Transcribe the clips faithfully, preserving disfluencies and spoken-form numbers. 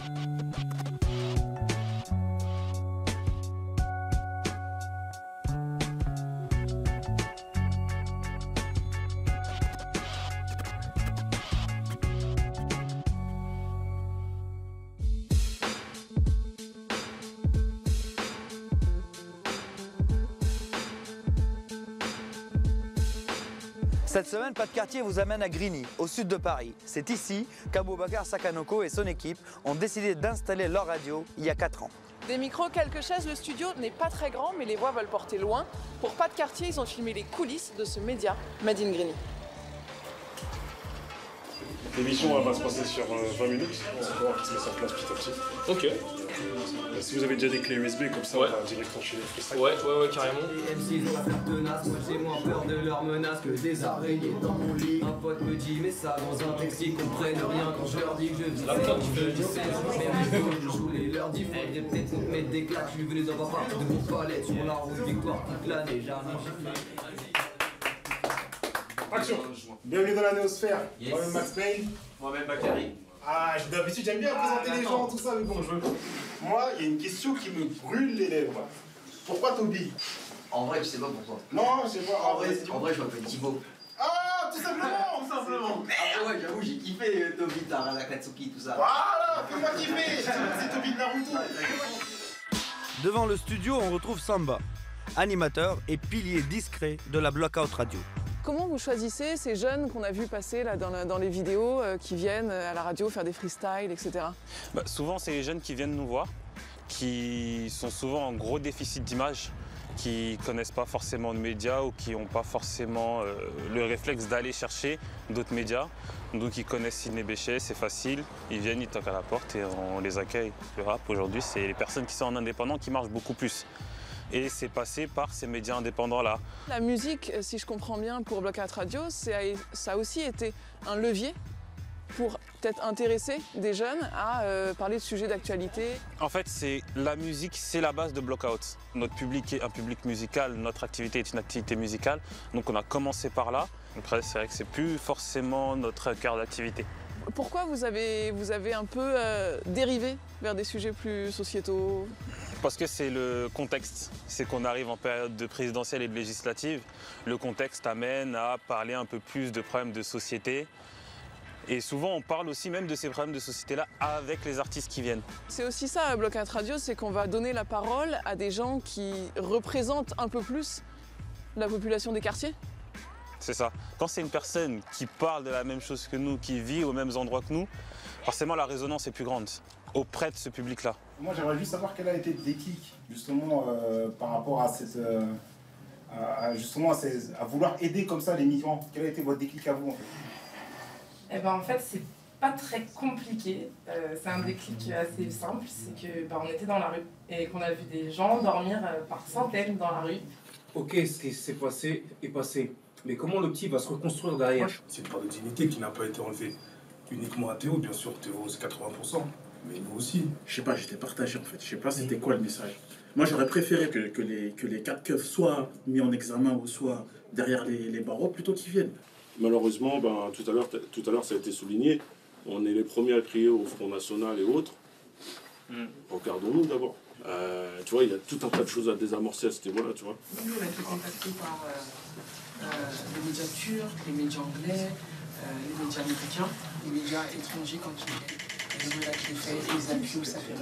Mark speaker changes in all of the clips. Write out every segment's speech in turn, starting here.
Speaker 1: Cette semaine, Pas de quartier vous amène à Grigny, au sud de Paris. C'est ici qu'Aboubacar Sakanoko et son équipe ont décidé d'installer leur radio il y a quatre ans.
Speaker 2: Des micros, quelques chaises, le studio n'est pas très grand, mais les voix veulent porter loin. Pour Pas de quartier, ils ont filmé les coulisses de ce média Made in Grigny.
Speaker 3: L'émission va se passer sur vingt minutes, on va voir qui se met sur place petit à petit.
Speaker 4: Ok.
Speaker 3: Si vous avez déjà des clés U S B, comme ça
Speaker 4: ouais.
Speaker 3: on va direct enchaîner le freestyle.
Speaker 4: Ouais, ouais, ouais, carrément.
Speaker 5: Les M C ont la faire tenace, moi j'ai moins peur de leurs menaces que des araignées dans mon lit. Un pote me dit mais ça dans un texte, ils comprennent rien quand je leur dis que je dis c'est que je dis c'est mais je voulais leur dire faudrait peut-être nous mettre des claques, je suis venu dans ma part de mon palette sur la route victoire toute l'année, jamais
Speaker 3: Action. Bienvenue dans la Néosphère.
Speaker 6: Yes.
Speaker 3: Moi-même Max Payne.
Speaker 6: Moi-même Bakary.
Speaker 3: Ah, d'habitude j'aime bien
Speaker 6: Ah,
Speaker 3: présenter les gens, tout ça, mais bon, je veux. Moi, il y a une question qui me brûle les lèvres. Pourquoi Toby?
Speaker 6: En vrai, je sais pas pourquoi.
Speaker 3: Non, je sais pas.
Speaker 6: En vrai, en vrai je m'appelle Thibaut.
Speaker 3: Ah, tout simplement, tout simplement.
Speaker 6: Ah ouais, j'avoue, j'ai kiffé euh, Toby, Tara, Katsuki, tout ça.
Speaker 3: Voilà, fais-moi kiffer. C'est Toby de Naruto.
Speaker 1: Devant le studio, on retrouve Samba, animateur et pilier discret de la Blockout Radio.
Speaker 2: Comment vous choisissez ces jeunes qu'on a vu passer là, dans, la, dans les vidéos euh, qui viennent à la radio faire des freestyles, et cetera.
Speaker 7: Bah, souvent, c'est les jeunes qui viennent nous voir, qui sont souvent en gros déficit d'image, qui ne connaissent pas forcément de médias ou qui n'ont pas forcément euh, le réflexe d'aller chercher d'autres médias. Donc ils connaissent Sidney Bechet, c'est facile, ils viennent, ils toquent à la porte et on les accueille. Le rap aujourd'hui, c'est les personnes qui sont en indépendant qui marchent beaucoup plus. Et c'est passé par ces médias indépendants-là.
Speaker 2: La musique, si je comprends bien, pour Blockout Radio, ça a aussi été un levier pour peut-être intéresser des jeunes à euh, parler de sujets d'actualité.
Speaker 7: En fait, c'est la musique, c'est la base de Blockout. Notre public est un public musical, notre activité est une activité musicale. Donc on a commencé par là. Après, c'est vrai que c'est plus forcément notre cœur d'activité.
Speaker 2: Pourquoi vous avez, vous avez un peu euh, dérivé vers des sujets plus sociétaux?
Speaker 7: Parce que c'est le contexte. C'est qu'on arrive en période de présidentielle et de législative. Le contexte amène à parler un peu plus de problèmes de société. Et souvent, on parle aussi même de ces problèmes de société-là avec les artistes qui viennent.
Speaker 2: C'est aussi ça, Blockout Radio, c'est qu'on va donner la parole à des gens qui représentent un peu plus la population des quartiers.
Speaker 7: C'est ça. Quand c'est une personne qui parle de la même chose que nous, qui vit aux mêmes endroits que nous, forcément la résonance est plus grande auprès de ce public-là.
Speaker 3: Moi, j'aimerais juste savoir quel a été le déclic, justement, euh, par rapport à cette... Euh, à, justement, à, ces, à vouloir aider comme ça les migrants. Quel a été votre déclic à vous, en fait?
Speaker 8: Eh ben, en fait, c'est pas très compliqué. Euh, c'est un déclic assez simple. C'est que ben, on était dans la rue et qu'on a vu des gens dormir euh, par centaines dans la rue.
Speaker 9: Ok, ce qui s'est passé est passé. Mais comment le petit va se reconstruire derrière?
Speaker 10: C'est une part de dignité qui n'a pas été enlevée uniquement à Théo, bien sûr. Théo, c'est quatre-vingts pour cent. Mais nous aussi.
Speaker 11: Je sais pas, j'étais partagé en fait. Je sais pas c'était quoi le message. Moi, j'aurais préféré que, que, les, que les quatre keufs soient mis en examen ou soient derrière les, les barreaux plutôt qu'ils viennent.
Speaker 10: Malheureusement, ben, tout à l'heure, tout à l'heure, ça a été souligné. On est les premiers à crier au Front National et autres. Mm. Regardons-nous d'abord. Euh, tu vois, il y a tout un tas de choses à désamorcer à ce niveau-là, tu vois.
Speaker 12: Nous, on a été contactés par euh, euh, les médias turcs, les médias anglais, euh, les médias américains, les médias étrangers quand ils ont la qui fait et ils appuient où ça fait.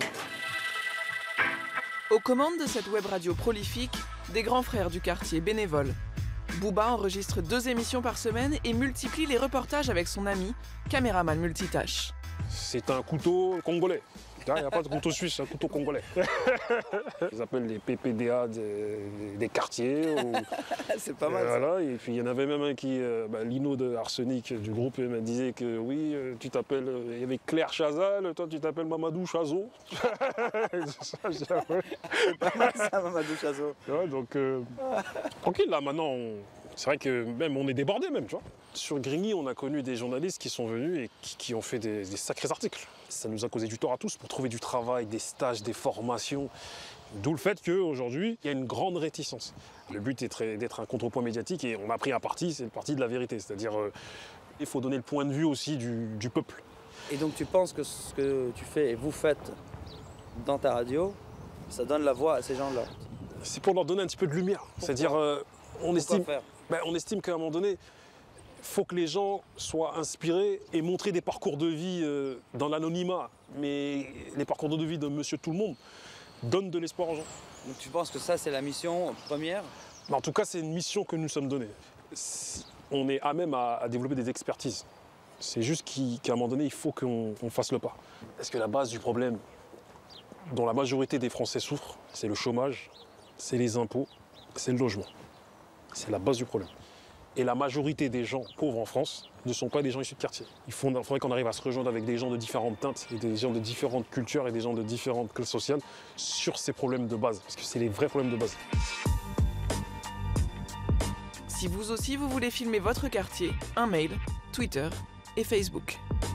Speaker 2: Aux commandes de cette web radio prolifique, des grands frères du quartier bénévoles. Booba enregistre deux émissions par semaine et multiplie les reportages avec son ami, caméraman multitâche.
Speaker 3: C'est un couteau congolais. Il n'y a pas de couteau suisse, c'est un couteau congolais. Ils appellent les P P D A des, des quartiers. Ou...
Speaker 1: C'est pas mal.
Speaker 3: Et, voilà. Et puis il y en avait même un qui, euh, bah, Lino de Arsenic du groupe, il me disait que oui, euh, tu t'appelles. Euh, il y avait Claire Chazal, toi tu t'appelles Mamadou Chazo. C'est
Speaker 1: pas mal ça, Mamadou Chazo.
Speaker 3: Ouais, donc euh, tranquille là maintenant. On... C'est vrai que même on est débordé même, tu vois. Sur Grigny, on a connu des journalistes qui sont venus et qui, qui ont fait des, des sacrés articles. Ça nous a causé du tort à tous pour trouver du travail, des stages, des formations. D'où le fait qu'aujourd'hui, il y a une grande réticence. Le but est d'être un contrepoint médiatique et on a pris un parti, c'est le parti de la vérité. C'est-à-dire, euh, il faut donner le point de vue aussi du, du peuple.
Speaker 1: Et donc tu penses que ce que tu fais et vous faites dans ta radio, ça donne la voix à ces gens-là?
Speaker 3: C'est pour leur donner un petit peu de lumière. C'est-à-dire, euh, on, estime,
Speaker 1: faire
Speaker 3: ben, on estime qu'à un moment donné, il faut que les gens soient inspirés et montrer des parcours de vie euh, dans l'anonymat. Mais les parcours de vie de monsieur tout le monde donnent de l'espoir aux gens.
Speaker 1: Donc tu penses que ça, c'est la mission première?
Speaker 3: Mais en tout cas, c'est une mission que nous sommes donnés. On est à même à, à développer des expertises. C'est juste qu'à un moment donné, il faut qu'on fasse le pas. Parce que la base du problème, dont la majorité des Français souffrent, c'est le chômage, c'est les impôts, c'est le logement. C'est la base du problème. Et la majorité des gens pauvres en France ne sont pas des gens issus de quartier. Il faudrait qu'on arrive à se rejoindre avec des gens de différentes teintes, et des gens de différentes cultures et des gens de différentes classes sociales sur ces problèmes de base. Parce que c'est les vrais problèmes de base.
Speaker 2: Si vous aussi vous voulez filmer votre quartier, un mail, Twitter et Facebook.